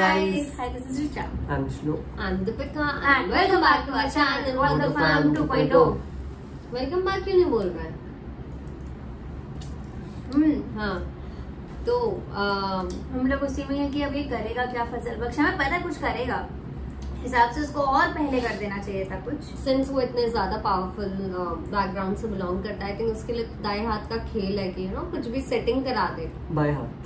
guys. Hi, this is Richa. I'm Shlo. I'm Deepika And welcome back to our channel Wonder Fam 2.0. Welcome back क्यों नहीं बोल रहा है? हाँ तो हम लोग उसी में है कि अब ये करेगा क्या फजल बख्श, हमें पता है कुछ करेगा, हिसाब से उसको और पहले कर देना चाहिए था कुछ। सिंस वो इतने ज्यादा पावरफुल बैकग्राउंड से बिलोंग करता है, आई थिंक उसके लिए दाएं हाथ का खेल है कि कुछ भी सेटिंग करा दे। बाएं हाथ,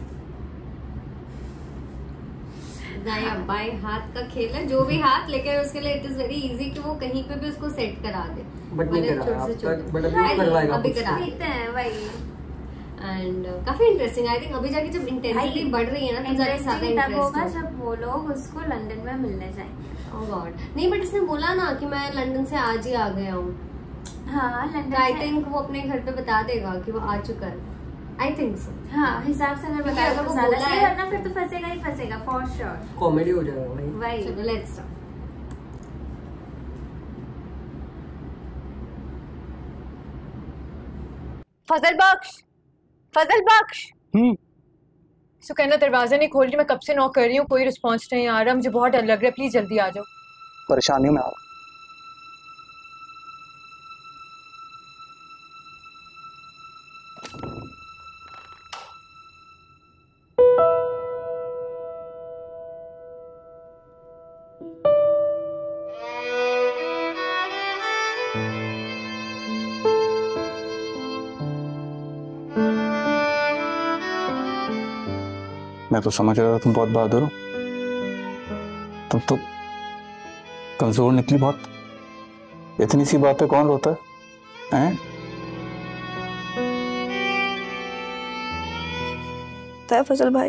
बाएं हाथ का खेल है, जो भी हाथ, लेकिन उसके लिए इट इज वेरी इजी कि वो कहीं पे भी उसको सेट करा दे। बट नहीं करा छोटे से छोटे, बट अभी करवाएगा, अभी करा देखते हैं भाई। एंड काफी इंटरेस्टिंग, आई थिंक अभी जाके जब इंटेंसिटी बढ़ रही है ना तो ज्यादा तब होगा जब वो लोग उसको लंदन में मिलने जाएंगे। ओह गॉड, नहीं बट इसने बोला ना कि मैं लंदन से आज ही आ गया हूँ। हाँ लंदन, आई थिंक वो अपने घर पे बता देगा कि वो आ चुका है। I think so. हाँ हिसाब से अगर बताया तो ज्यादा सही, वरना फिर तो फंसेगा ही फंसेगा फॉर श्योर। कॉमेडी हो जाएगा भाई। भाई चलो लेट्स स्टार्ट। फजल बख्श सुकैना दरवाजा नहीं खोल रही, मैं कब से नॉक कर रही हूँ, कोई रिस्पांस नहीं आ रहा, मुझे बहुत डर लग रहा है, प्लीज जल्दी आ जाओ। परेशानियों में आ मैं तो समझ रहा था तुम बहुत बहादुर हो, तुम तो कमजोर निकली बहुत। इतनी सी बात पे कौन रोता है? तय फजल भाई,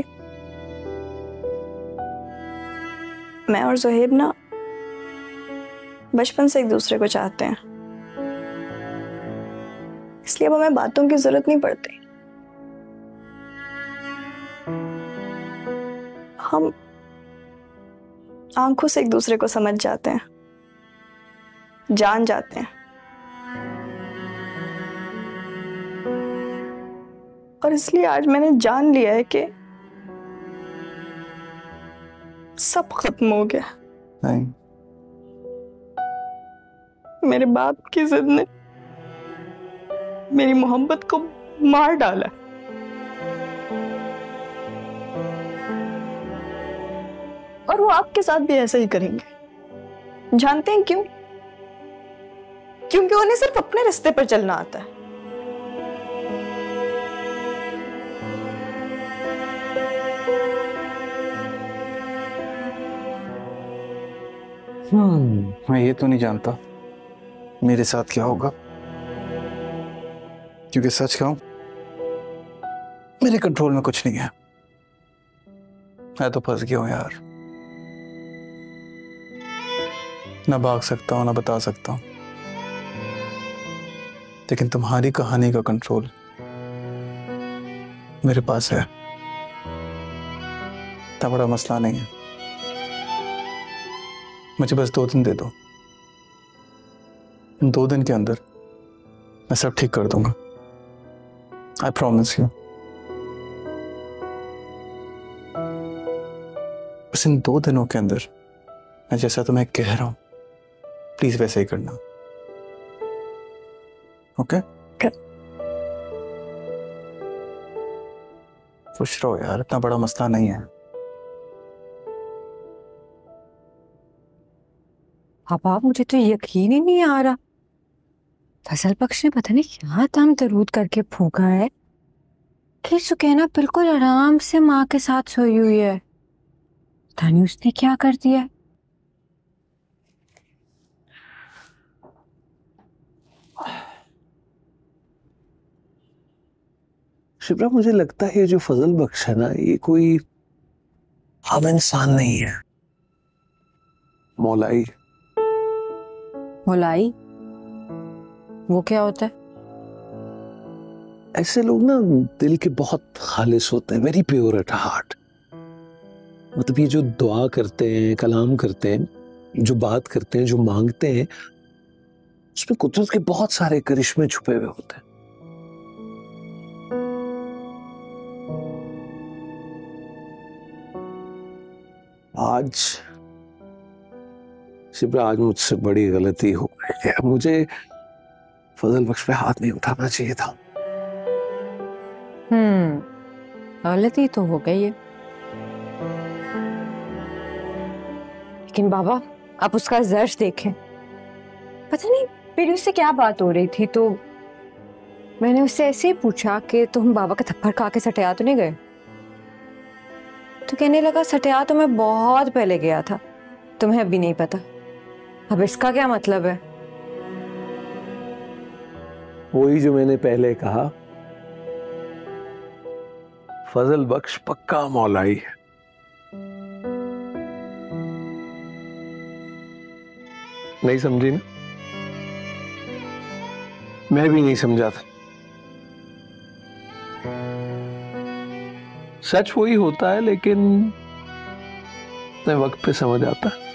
मैं और ज़ुहैब ना बचपन से एक दूसरे को चाहते हैं, इसलिए अब हमें बातों की जरूरत नहीं पड़ती। हम आंखों से एक दूसरे को समझ जाते हैं, जान जाते हैं, और इसलिए आज मैंने जान लिया है कि सब खत्म हो गया। नहीं, मेरे बाप की जिद ने मेरी मोहब्बत को मार डाला, और वो आपके साथ भी ऐसा ही करेंगे। जानते हैं क्यों? क्योंकि उन्हें सिर्फ अपने रास्ते पर चलना आता है। मैं ये तो नहीं जानता मेरे साथ क्या होगा, क्योंकि सच कहूं मेरे कंट्रोल में कुछ नहीं है। मैं तो फंस गया हूं यार, ना भाग सकता हूं ना बता सकता हूं, लेकिन तुम्हारी कहानी का कंट्रोल मेरे पास है। इतना बड़ा मसला नहीं है, मुझे बस 2 दिन दे दो, 2 दिन के अंदर मैं सब ठीक कर दूंगा। I promise you. बस इन 2 दिनों के अंदर मैं जैसा तुम्हें कह रहा हूं प्लीज वैसे ही करना, ओके? खुश रहो यार, इतना बड़ा मसला नहीं है। पापा मुझे तो यकीन ही नहीं आ रहा, फजल बख्श ने पता नहीं क्या दम दरूद करके फूका है कि सुकैना बिल्कुल आराम से माँ के साथ सोई हुई है। पता नहीं उसने क्या कर दिया है। शिप्रा, मुझे लगता है ये जो फजल बख्श है ना, ये कोई आम इंसान नहीं है, मौलाई। मौलाई? वो क्या होता है? ऐसे लोग ना दिल के बहुत खालिस होते हैं, वेरी प्योर एट हार्ट। मतलब ये जो दुआ करते हैं, कलाम करते हैं, जो बात करते हैं, जो मांगते हैं, उसमें कुदरत के बहुत सारे करिश्मे छुपे हुए होते हैं। आज शिप्रा, आज मुझसे बड़ी गलती हो गई है। मुझे फजल बख्श पे हाथ नहीं उठाना चाहिए था। गलती तो हो गई है, लेकिन बाबा आप उसका जर्श देखें। पता नहीं मेरी उससे क्या बात हो रही थी, तो मैंने उससे ऐसे ही पूछा कि तुम बाबा का थप्पड़ खा के सटिया तो नहीं गए? तो कहने लगा सटिया तो मैं बहुत पहले गया था, तुम्हें अभी नहीं पता। अब इसका क्या मतलब है? वही जो मैंने पहले कहा, फजल बख्श पक्का मौलाई है। नहीं समझी ना? मैं भी नहीं समझा था। सच वही होता है, लेकिन मैं वक्त पे समझ आता है।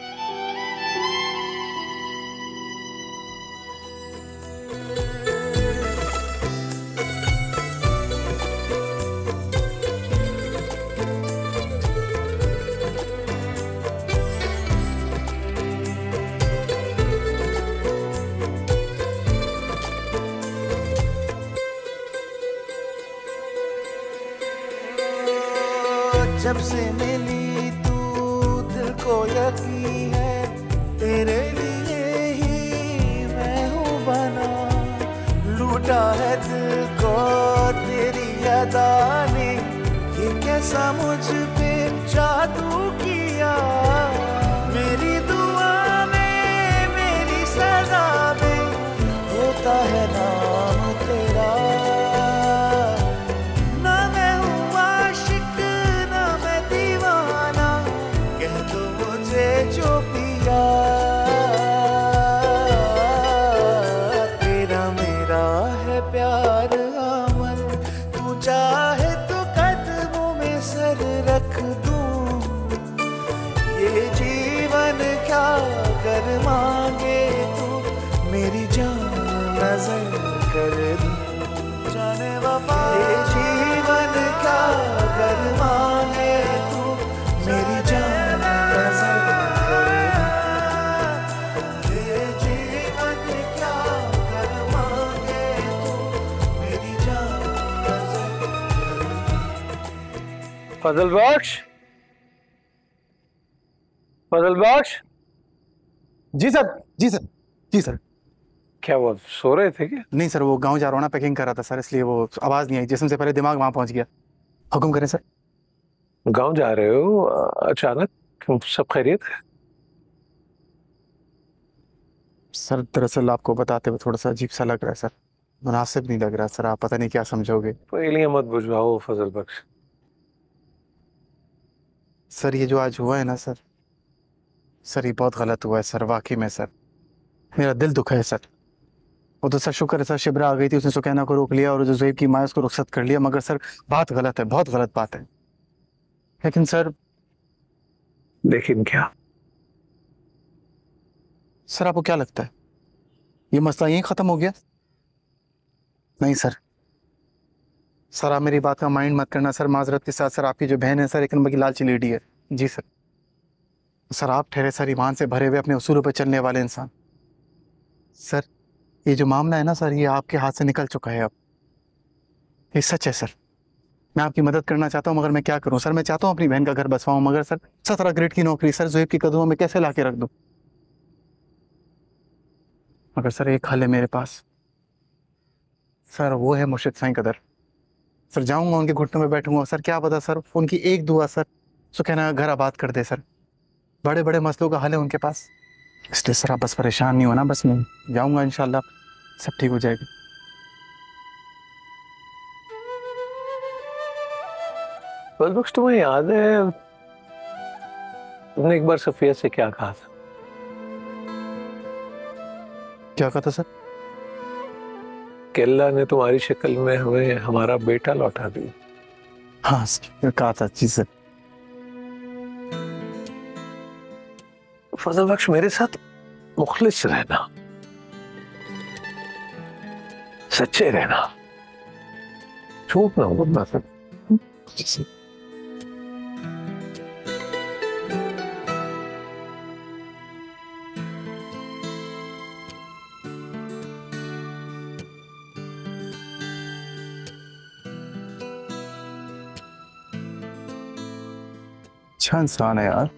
जब से मिली तू दिल को यकीन है, तेरे लिए ही मैं हूँ बना। लूटा है दिल को तेरी अदा ने, ये कैसा मुझ पे जादू किया। मेरी दुआ में मेरी सजा में होता है नाम तेरा। जो पिया तेरा मेरा है प्यार अमर, तू चाहे तो कदमों में सर रख दूं। ये जीवन क्या कर मांगे तू, मेरी जान नजर कर दूं। जाने वफा ये जीवन क्या कर मांगे तू, मेरी जान फजल बख्श, फजल बख्श। जी सर, जी सर, जी सर। क्या वो सो रहे थे क्या? नहीं सर, वो गांव जा रहा हूँ ना, पैकिंग कर रहा था सर, इसलिए वो आवाज नहीं आई। जिस्म से पहले दिमाग वहां पहुंच गया। हुक्म करें सर। गांव जा रहे हो अचानक? सब खैरियत है? सर दरअसल आपको बताते हुए थोड़ा सा अजीब सा लग रहा है सर, मुनासिब नहीं लग रहा सर। आप पता नहीं क्या समझोगे। पहले मत बुझवाओ फजल बख्श। सर ये जो आज हुआ है ना सर, ये बहुत गलत हुआ है सर, वाकई में सर। मेरा दिल दुखा है सर। वो तो सर शुक्र है सर, शिब्रा आ गई थी, उसने सुकैना को रोक लिया और जो ज़ुहैब की माँ उसको रुखसत कर लिया। मगर सर बात गलत है, बहुत गलत बात है। लेकिन सर, लेकिन क्या? सर आपको क्या लगता है ये मसला यहीं खत्म हो गया? नहीं सर, सर आप मेरी बात का माइंड मत करना सर। माजरत के साथ सर, आपकी जो बहन है सर, एक नंबर की लालची लेडी है। जी सर। सर आप ठहरे सर, ईमान से भरे हुए अपने उसूलों पर चलने वाले इंसान। सर ये जो मामला है ना सर, ये आपके हाथ से निकल चुका है अब। ये सच है सर। मैं आपकी मदद करना चाहता हूँ, मगर मैं क्या करूँ सर? मैं चाहता हूँ अपनी बहन का घर बसवाऊँ, मगर सर 17 ग्रेड की नौकरी सर ज़ुहैब की कदमों में कैसे ला के रख दूँ? मगर सर एक हल है मेरे पास सर, वो है मुर्शिद साईं कदर। सर जाऊंगा, उनके घुटनों में बैठूंगा सर, क्या पता सर उनकी एक दुआ सर सुकैना घर आबाद कर दे सर। बड़े बड़े मसलों का हल है उनके पास। इसलिए सर आप बस परेशान नहीं होना, बस मैं जाऊंगा, इंशाल्लाह सब ठीक हो जाएगा। बख्श तुम्हें याद है तुमने एक बार सफिया से क्या कहा था? क्या कहा था सर? कि अल्लाह ने तुम्हारी शक्ल में हमें हमारा बेटा लौटा दिया। हाँ सर कहा था। जी सर। फजल बख्श मेरे साथ मुखलिस रहना, सच्चे रहना, झूठ ना बोलना सर। अच्छा इंसान है यार।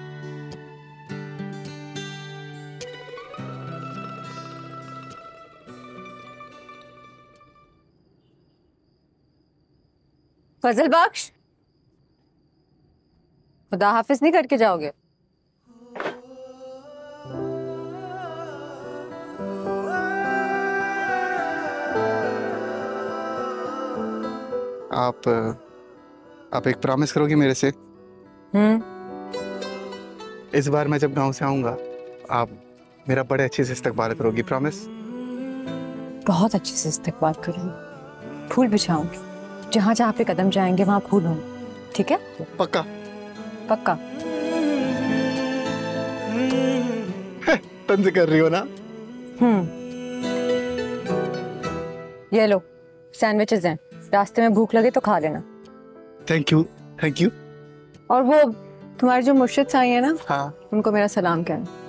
फजल बख्श, खुदा हाफिज नहीं करके जाओगे? आप एक प्रॉमिस करोगी मेरे से? इस बार मैं जब गांव से आऊंगा आप मेरा बड़े अच्छे से इस्तकबाल करोगी, प्रॉमिस? बहुत अच्छे से इस्तकबाल करूंगी, फूल बिछाऊंगी, जहाँ जहाँ पे कदम जाएंगे वहां फूल होंगे, ठीक है? पक्का? पक्का। तंज कर रही हो ना? ये लो सैंडविचेस हैं, रास्ते में भूख लगे तो खा लेना। Thank you, thank you. और वो तुम्हारी जो मुर्शिद साईं है ना, हाँ, उनको मेरा सलाम कहना।